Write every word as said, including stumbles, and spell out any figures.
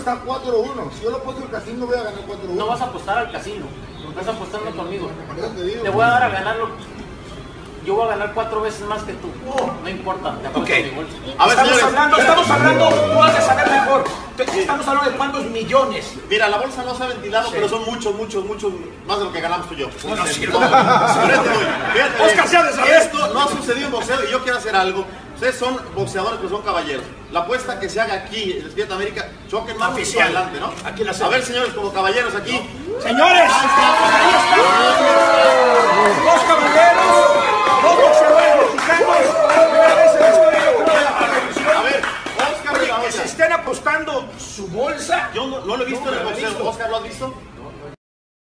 está cuatro uno. Si yo lo apuesto al casino, voy a ganar cuatro uno. No vas a apostar al casino. Estás apostando conmigo. Te, digo, te voy a dar a ganar lo... Yo voy a ganar cuatro veces más que tú. No importa. Te apuesto Okay. mi bolsa. A ver, estamos señores. hablando, estamos hablando, tú vas a saber mejor. Estamos hablando de cuántos millones. Mira, la bolsa no se ha ventilado, sí. pero son muchos, muchos, muchos más de lo que ganamos tú y yo. No, no, sí, no. Fíjate, Oscar, se ha de saber. esto no ha sucedido en boxeo y yo quiero hacer algo. Ustedes son boxeadores, pero son caballeros. La apuesta que se haga aquí en Despierta América, choquen más oficial. adelante, ¿no? Aquí la a ver, señores, como caballeros aquí. Señores, ahí está.